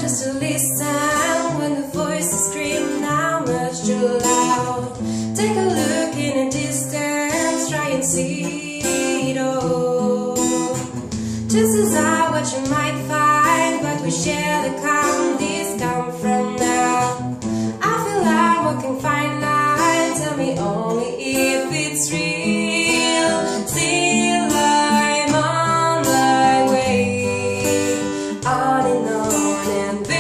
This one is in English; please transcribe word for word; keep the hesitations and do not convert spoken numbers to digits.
just to listen when the voices scream now much too loud. Take a look in a distance, try and see it all. Chances are what you might find, but we share the calm, this come from now. I feel I'm walking fine line, tell me only if it's real. Still I'm on my way, on and on and